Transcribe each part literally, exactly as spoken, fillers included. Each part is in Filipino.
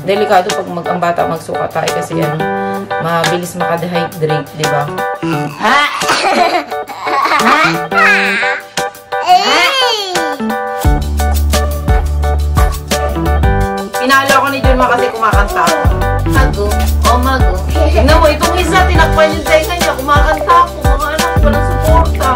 delikado pag mag ang bata magsuka tayo kasi ano, mabilis maka-dehydrate, di ba? Ha? Ha? Pinalo ako ni Junma kasi kumakanta ako. Mago, oh mago. Tingnan mo, itong isa, tinakpan yung tenga niya, kumakanta ako. Mga anak ko ng suporta.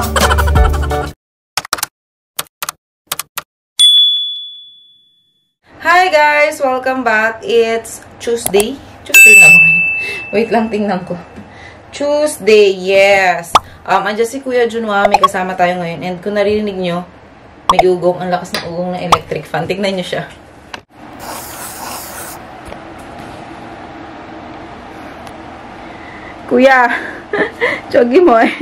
Hi guys! Welcome back. It's Tuesday. Tuesday nga ba? Wait lang, tingnan ko. Tuesday, yes. Um, andyan si Kuya Junwa, may kasama tayo ngayon. And kung narinig nyo, may ugong. Ang lakas ng ugong ng electric fan. Tignan nyo siya. Kuya, chogi mo eh.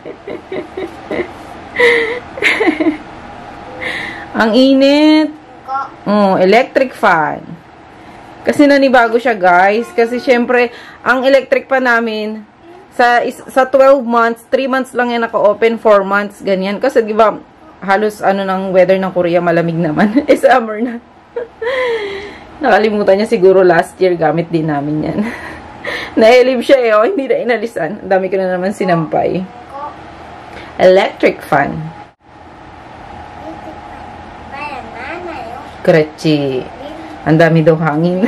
Ang init. Oh, electric fan. Kasi nanibago siya, guys. Kasi syempre, ang electric fan namin, sa sa twelve months, three months lang yan naka-open, four months, ganyan. Kasi di ba, halos ano ng weather ng Korea, malamig naman. Eh, summer na. Nakalimutan niya siguro last year, gamit din namin yan. Nailib siya eh, oh. Hindi na inalisan. Ang dami ko na naman sinampay. Electric fan. Kretchi. Ang dami daw hangin.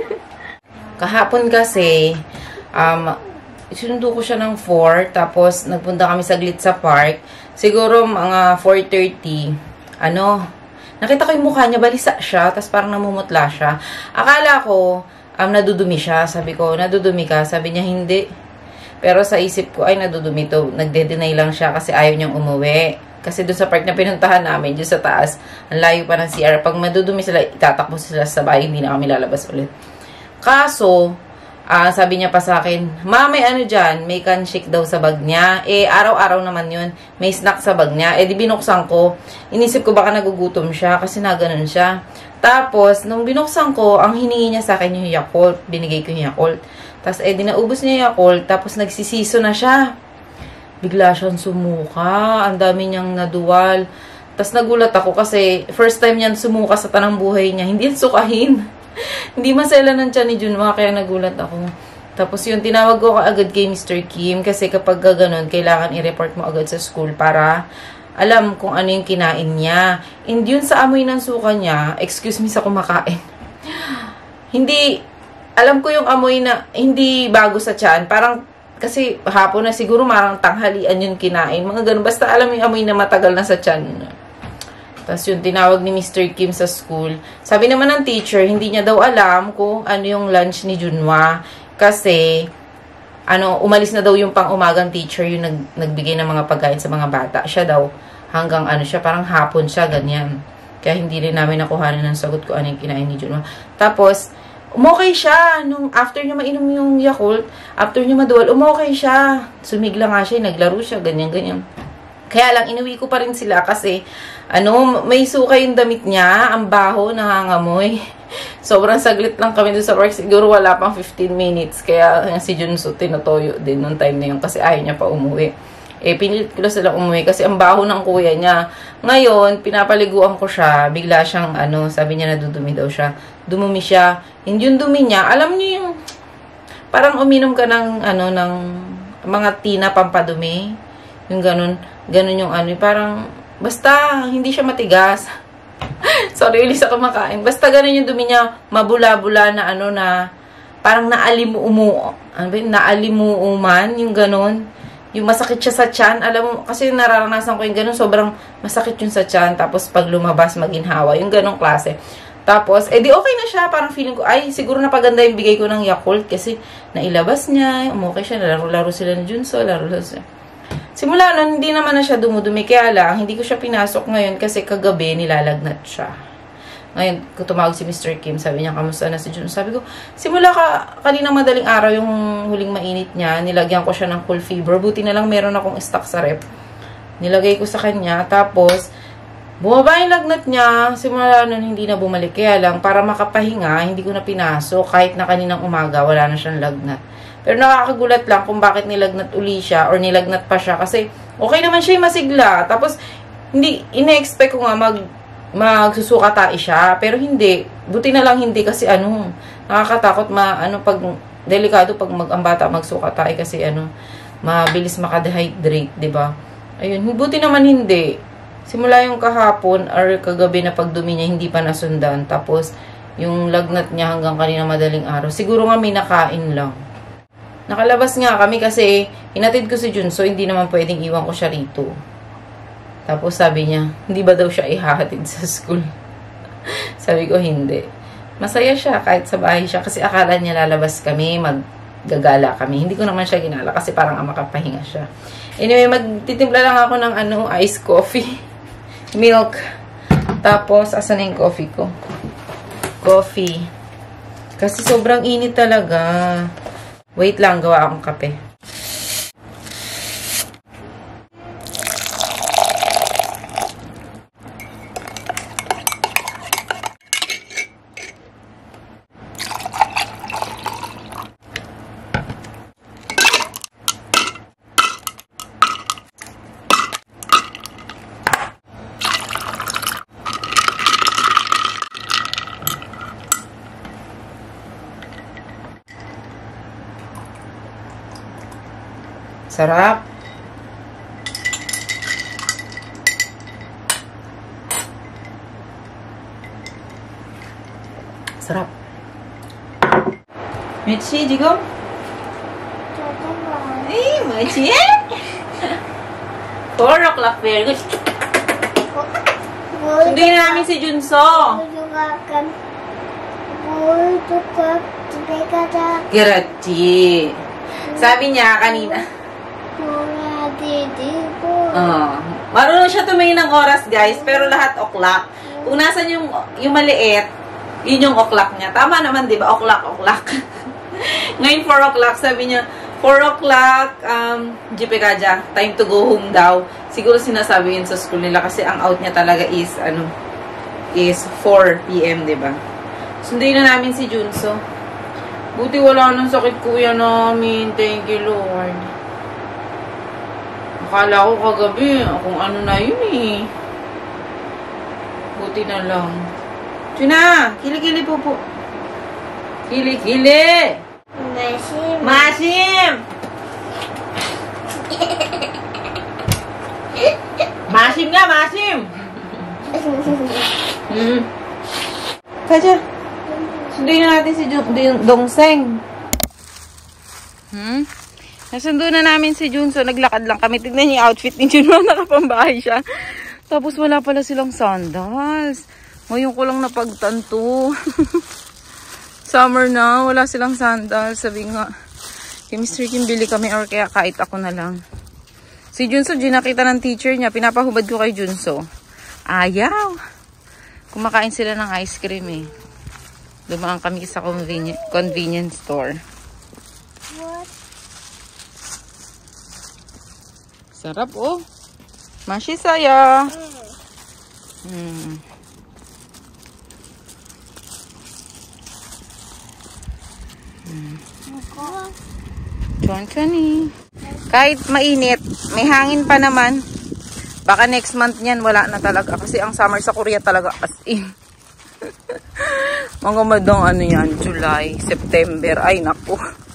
Kahapon kasi, um, sinundo ko siya ng four, tapos nagpunta kami saglit sa park. Siguro mga four thirty. Ano, nakita ko yung mukha niya, balisa siya, tapos parang namumutla siya. Akala ko, um, nadudumi siya. Sabi ko, nadudumi ka? Sabi niya, hindi. Pero sa isip ko, ay, nadudumi to. Nagde-deny lang siya kasi ayaw niyang umuwi. Kasi doon sa park na pinuntahan namin, doon sa taas, ang layo pa ng C R. Pag madudumi sila, itatakbo sila sa bahay, hindi na kami lalabas ulit. Kaso, uh, sabi niya pa sa akin, Ma, may ano dyan, may can-shake daw sa bag niya. Eh, araw-araw naman yun, may snack sa bag niya. Eh, di binuksan ko. Inisip ko baka nagugutom siya kasi naganon siya. Tapos, nung binuksan ko, ang hiningi niya sa akin yung Yakult. Binigay ko yung Yakult. Tapos, eh, dinaubos niya yung Yakult. Tapos, nagsisiso na siya. Bigla siyang sumuka. Ang dami niyang naduwal. Tapos, nagulat ako kasi first time niyan sumuka sa tanang buhay niya. Hindi yan sukahin. Hindi masela ng tiyan ni Junwa, kaya nagulat ako. Tapos, yun, tinawag ko agad kay Mister Kim kasi kapag gano'n, kailangan i-report mo agad sa school para alam kung ano yung kinain niya. And yun sa amoy ng suka niya, excuse me sa kumakain. Hindi, alam ko yung amoy na, hindi bago sa tiyan. Parang, kasi hapon na siguro marang tanghalian yung kinain. Mga ganun. Basta alam yung amoy na matagal na sa tiyan. Tapos yun, tinawag ni Mister Kim sa school. Sabi naman ng teacher, hindi niya daw alam kung ano yung lunch ni Junwa. Kasi, ano, umalis na daw yung pang-umagang teacher yung nag, nagbigay ng mga pagkain sa mga bata. Siya daw, hanggang ano siya, parang hapon siya, ganyan. Kaya hindi rin namin nakuhanan ng sagot ko ano yung kinain ni Junwa. Tapos, umokay siya. Nung after niya mainom yung Yakult, after niya maduwal, umokay siya. Sumigla nga siya, naglaro siya, ganyan, ganyan. Kaya lang, inuwi ko pa rin sila kasi, ano, may suka yung damit niya, ang baho, nangangamoy. Sobrang saglit lang kami doon sa work. Siguro wala pang fifteen minutes. Kaya si Junso tinutoyo din nung time na yun kasi ayaw niya pa umuwi. Eh, pinilit ko na sila umuwi kasi ang baho ng kuya niya. Ngayon, pinapaliguan ko siya. Bigla siyang, ano, sabi niya nadudumi daw siya. Dumumi siya. And yung dumi niya, alam niyo yung, parang uminom ka ng, ano, ng mga tina pampadumi. Yung ganun, ganun yung ano, parang, basta, hindi siya matigas. Sorry, ulit sa kumakain. Basta ganun yung dumi niya, mabula-bula na ano na, parang naalimu-umu, ano ba yun, naalimu-uman, yung ganun. Yung masakit siya sa tiyan, alam mo, kasi nararanasan ko yung ganun, sobrang masakit yung sa tiyan, tapos pag lumabas, maginhawa, yung ganung klase. Tapos, edi okay na siya, parang feeling ko, ay, siguro napaganda yung bigay ko ng Yakult, kasi nailabas niya, umukay siya, nalaro-laro sila ni Junso, laro-laro sila. Simula nun, hindi naman na siya dumudumi. Kaya lang, hindi ko siya pinasok ngayon kasi kagabi nilalagnat siya. Ngayon, kung tumawag si Mister Kim, sabi niya, kamusta na si Jun? Sabi ko, simula ka, kanina madaling araw yung huling mainit niya, nilagyan ko siya ng cool fever. Buti na lang meron akong stock sa rep. Nilagay ko sa kanya. Tapos, bumaba yung lagnat niya. Simula nun, hindi na bumalik. Kaya lang, para makapahinga, hindi ko na pinasok. Kahit na kaninang umaga, wala na siyang lagnat. Pero nakakagulat lang kung bakit nilagnat uli siya or nilagnat pa siya. Kasi okay naman siya yung masigla. Tapos, hindi, ine-expect ko nga mag, magsusuka tayo siya. Pero hindi. Buti na lang hindi kasi ano, nakakatakot ma, ano, pag, delikado pag mag, ang bata magsuka tayo kasi, ano, mabilis makadehydrate, di ba? Ayun, buti naman hindi. Simula yung kahapon or kagabi na pagdumi niya, hindi pa nasundan. Tapos, yung lagnat niya hanggang kanina madaling araw. Siguro nga may nakain lang. Nakalabas nga kami kasi hinatid ko si Junso, hindi naman pwedeng iwan ko siya rito. Tapos sabi niya, hindi ba daw siya ihahatid sa school? Sabi ko, hindi. Masaya siya kahit sa bahay siya kasi akala niya lalabas kami, maggagala kami. Hindi ko naman siya ginala kasi parang makapahinga siya. Anyway, magtitimpla lang ako ng ano, iced coffee. Milk. Tapos, asan na yung coffee ko? Coffee. Kasi sobrang init talaga. Wait lang, gawa akong kape. Sarap. Sarap. Michi, jigo? Eh, Michi. four o'clock, very good. Sundin na namin si Junso. Girachi. Sabi niya kanina. Oh. Marunong siya tumingin ng oras, guys, pero lahat o'clock. Kung nasan yung, yung maliit, yun yung o'clock niya. Tama naman, di ba? O'clock, o'clock. Ngayon, four o'clock, sabi niya, four o'clock, um, G P Kaja, time to go home daw. Siguro sinasabi yun sa school nila kasi ang out niya talaga is, ano, is four p m, di ba? Sundin na namin si Junso. Buti wala nang sakit kuya namin. Thank you, Lord. Akala ko kagabi, kung ano na yun eh. Buti na lang. Tuna, kili-kili po po. Kili-kili! Masim! Masim! Masim nga, masim! hmm. Kaja, sundin na natin si Dongseng. Hmm? Nasundo na namin si Junso. Naglakad lang kami. Tignan niyo yung outfit ni Junso. Nakapambahay siya. Tapos wala pala silang sandals. Ngayon ko lang napagtanto. Summer na. Wala silang sandals. Sabi nga, kay Mister Kim bili kami or kaya kahit ako na lang. Si Junso, ginakita ng teacher niya. Pinapahubad ko kay Junso. Ayaw. Kumakain sila ng ice cream eh. Dumaan kami sa convenience, convenience store. Sarap, oh. Mashi saya. Hmm. Hmm. Chonchoni. Kahit mainit, may hangin pa naman. Baka next month niyan wala na talaga. Kasi ang summer sa Korea talaga as in. Mga madong ano yan, July, September. Ay, naku.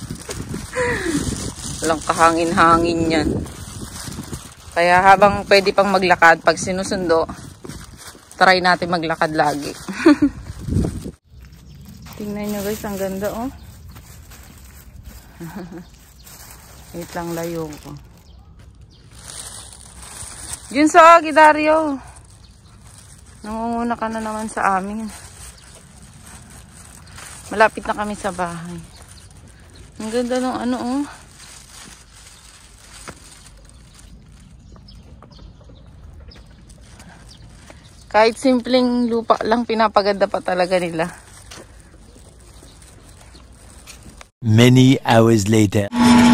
Walang kahangin-hangin yan. Kaya habang pwede pang maglakad, pag sinusundo, try natin maglakad lagi. Tingnan nyo guys, ang ganda oh. Wait lang, layo ko. Junso, Gidario. Nangunguna ka na naman sa amin. Malapit na kami sa bahay. Ang ganda ng ano oh. Kahit simpleng lupa lang, pinapaganda pa talaga nila. Many hours later.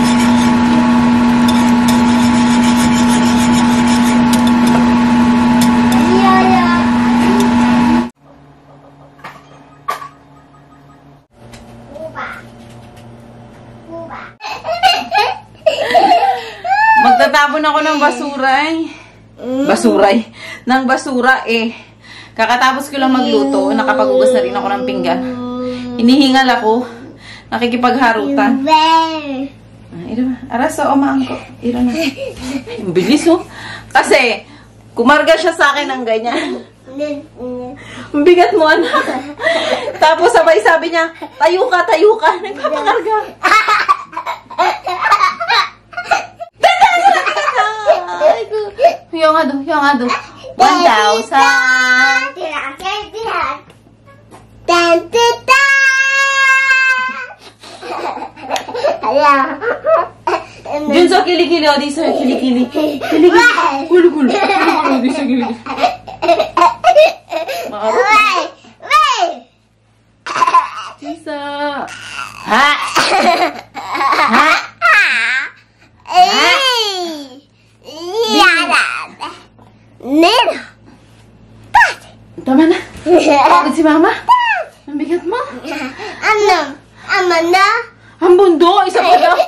Magtatapon ako ng basura eh. Basura eh. Ng basura eh. Kakatapos ko lang magluto. Nakapag-ugas na rin ako ng pinggan. Hinihingal ako. Nakikipagharutan. Iro, aras o omaan ko. Iro na. Ang bilis oh. Kasi, kumarga siya sa akin ng ganyan. Ang bigat mo, anak. Tapos sabay sabi niya, tayo ka, tayo ka. Nagpapakarga. Yung nga do, yung nga do. one thousand. Dun sa kilikili, o di sa kilikili. Kilikili. Gulo, gulo. O di sa kilikili. Makarot. Tisa. Ha? Ha? Tama na. Bakit si mama? Ang bigat mo. Ano? Ama na? Ang bundo. Isa pa daw.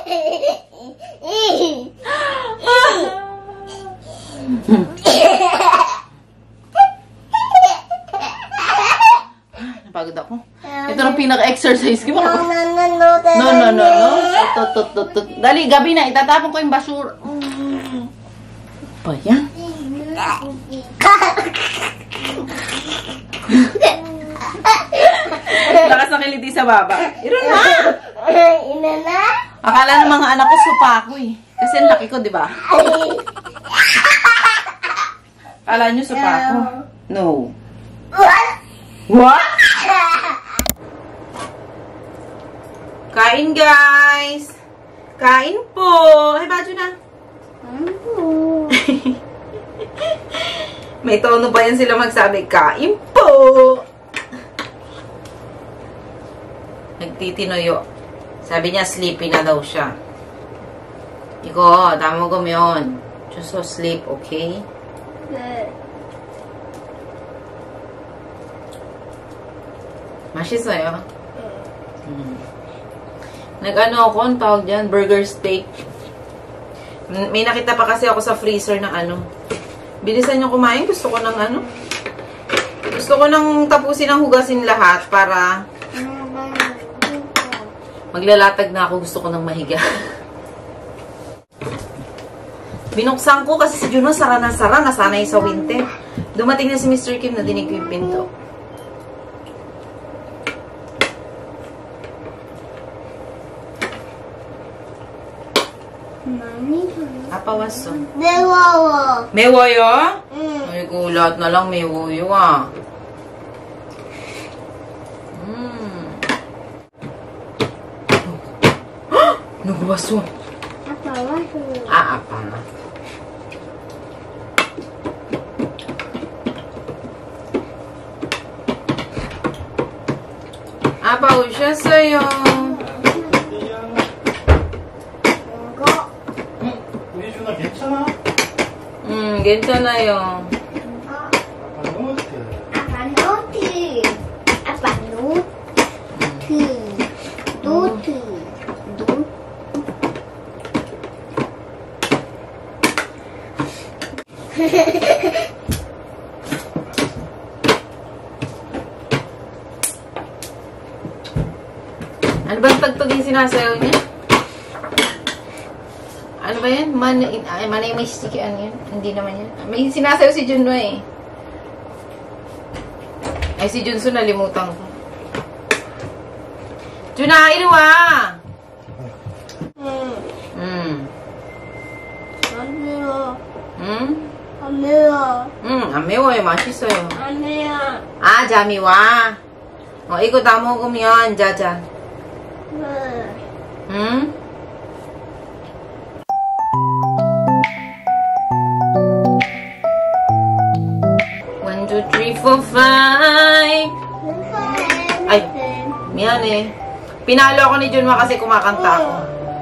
Napagod ako. Ito ang pinaka-exercise ko. No, no, no, no. Ito, ito, ito, ito. Dali, gabi na. Itatapon ko yung basura. Pa yan? Lakas na kiliti sa baba. Iro na! Ina na? Akala ng mga anak ko supa ako eh. Kasi ang laki ko, di ba? Akala nyo supa ako? No. What? What? Kain, guys! Kain po! Ay, badyo na. May tono pa yan sila magsabi, kain po! Nagtitinoyo. Sabi niya, sleepy na daw siya. Iko, tama mo yun. Just so sleep, okay? Mashisoyo. Hmm. Nag-ano ako, ang tawag dyan, burger steak. May nakita pa kasi ako sa freezer ng ano. Bilisan nyo kumain. Gusto ko ng ano. Gusto ko nang tapusin ang hugasin lahat para maglalatag na ako. Gusto ko ng mahiga. Binuksan ko kasi si Juno sara na sara. Nasanay sa winter. Dumating na si Mister Kim na dinig ko yung pinto. Apa waso? Mewoyo. Mewoyo? Mm. Ay, gulat na lang mewoyo ah. Mm. Nagwaso. Apa waso? Ah, apa na. Apa usya sa'yo? 괜찮아? 음, 괜찮아요. 아빠 노트. 아빠 노트. 노트. 노트. Ano bang tagtog yung sinasayaw niya? Ano ba yan? Man, ay, manay may sticky, ano yan? Hindi naman yan. May sinasayaw si Junno eh. Ay, si Junso nalimutan ko. Juna, iluwa! 응. Hmm. 안 매워. Hmm? 안 매워. Hmm, ang mewoy, mashisoyo. 안 매워. Ah, jamiwa. O, iko tamo kumyon, jaja. 응. Hmm? One, two, three, four, five. Ay, miyan eh. Pinalo ako ni Junwa kasi kumakanta ako.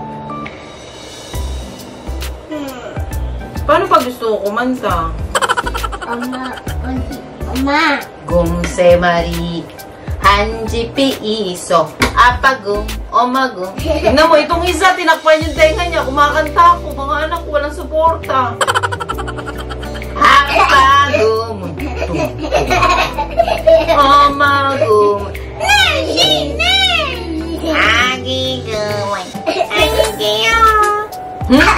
Paano pag gusto ko kumanta? 엄마, 어디? 엄마. Gumse Mari, Hanji Piiso, Apagum, Omagum. Tingnan mo, itong isa, tinakpan yung tenga niya. Kumakanta ako. Mga anak ko, walang suporta. Apagum, Omagum. 네, 네. Hmm?